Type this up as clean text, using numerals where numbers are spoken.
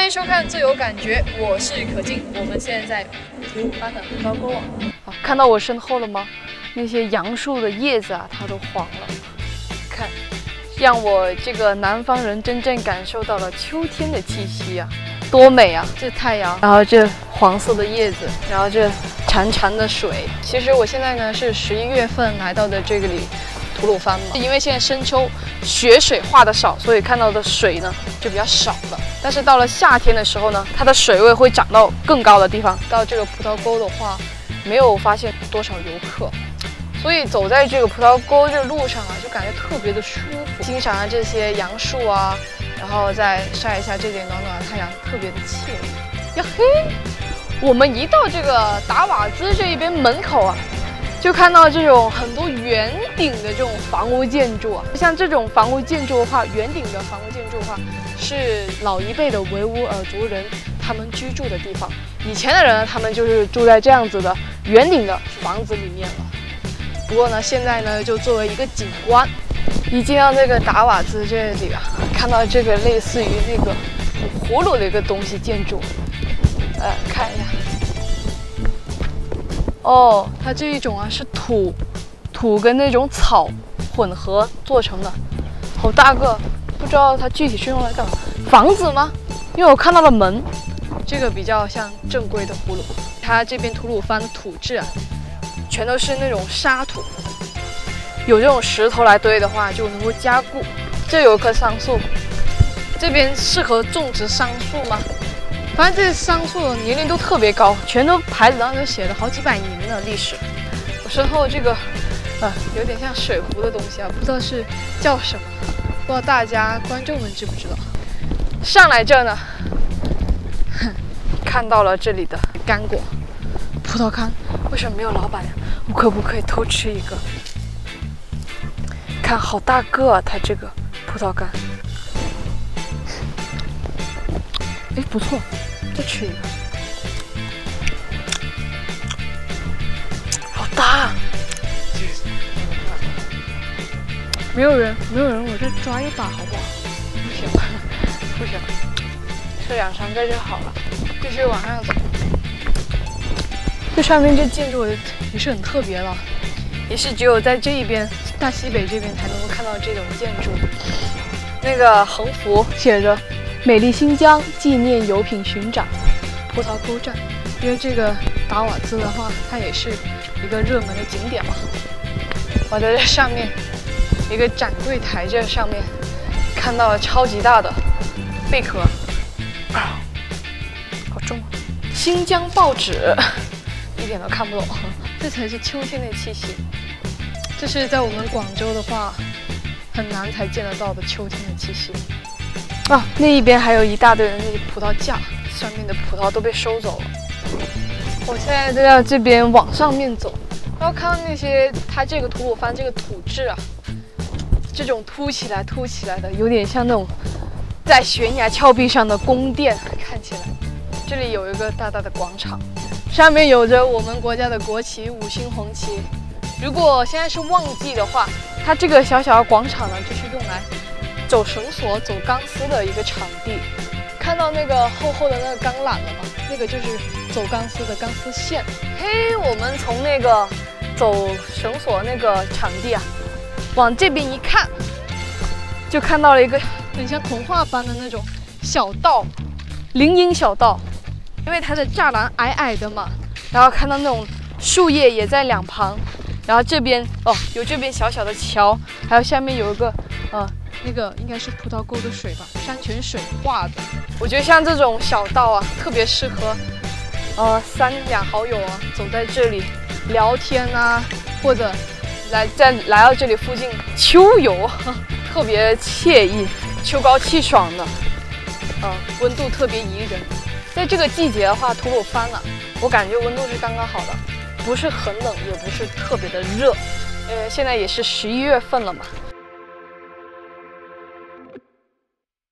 欢迎收看最有感觉，我是可静。我们现在在吐鲁番的葡萄沟啊。看到我身后了吗？那些杨树的叶子啊，它都黄了。看，让我这个南方人真正感受到了秋天的气息啊，多美啊！这太阳，然后这黄色的叶子，然后这潺潺的水。其实我现在呢是11月份来到的这里。 吐鲁番嘛，因为现在深秋雪水化的少，所以看到的水呢就比较少了。但是到了夏天的时候呢，它的水位会涨到更高的地方。到这个葡萄沟的话，没有发现多少游客，所以走在这个葡萄沟这个路上啊，就感觉特别的舒服。欣赏这些杨树啊，然后再晒一下这点暖暖的太阳，特别的惬意。呀嘿，我们一到这个达瓦兹这一边门口啊。 就看到这种很多圆顶的这种房屋建筑啊，像这种房屋建筑的话，圆顶的房屋建筑的话，是老一辈的维吾尔族人他们居住的地方。以前的人呢，他们就是住在这样子的圆顶的房子里面了。不过呢，现在呢，就作为一个景观，一进到这个达瓦兹这里啊，看到这个类似于那个葫芦的一个东西建筑，看一下。 哦，它这一种啊是土跟那种草混合做成的，好大个，不知道它具体是用来干嘛？房子吗？因为我看到了门，这个比较像正规的葫芦。它这边吐鲁番的土质啊，全都是那种沙土，有这种石头来堆的话就能够加固。这有棵桑树，这边适合种植桑树吗？ 反正这些桑树的年龄都特别高，全都牌子上都写了好几百年的历史。我身后这个，有点像水壶的东西啊，不知道是叫什么，不知道大家观众们知不知道？上来这呢，看到了这里的干果，葡萄干，为什么没有老板呀？我可不可以偷吃一个？看好大个啊，它这个葡萄干。 哎，不错，再吃一个，好大啊！没有人，我再抓一把好不好？不行，不行，吃2、3个就好了。继续往上走，这上面这建筑也是很特别的，也是只有在这一边大西北这边才能够看到这种建筑。那个横幅写着。 美丽新疆纪念油品巡展，葡萄沟站。因为这个达瓦兹的话，它也是一个热门的景点嘛。我在这上面一个展柜台这上面看到了超级大的贝壳，好重啊！新疆报纸一点都看不懂，这才是秋天的气息。这是在我们广州的话很难才见得到的秋天的气息。 啊，那一边还有一大堆的那些葡萄架，上面的葡萄都被收走了。我现在在这边往上面走，然后看到那些它这个吐鲁番这个土质啊，这种凸起来的，有点像那种在悬崖峭壁上的宫殿，看起来。这里有一个大大的广场，上面有着我们国家的国旗5星红旗。如果现在是旺季的话，它这个小小的广场呢，就是用来。 走绳索、走钢丝的一个场地，看到那个厚厚的那个钢缆了吗？那个就是走钢丝的钢丝线。嘿，我们从那个走绳索那个场地啊，往这边一看，就看到了一个很像童话般的那种小道，林荫小道。因为它的栅栏矮矮的嘛，然后看到那种树叶也在两旁，然后这边有这边小小的桥，还有下面有一个那个应该是葡萄沟的水吧，山泉水化的。我觉得像这种小道啊，特别适合3、2好友啊走在这里聊天啊，或者来到这里附近秋游，特别惬意，秋高气爽的，温度特别宜人。在这个季节的话，吐鲁番啊，我感觉温度是刚刚好的，不是很冷，也不是特别的热。现在也是11月份了嘛。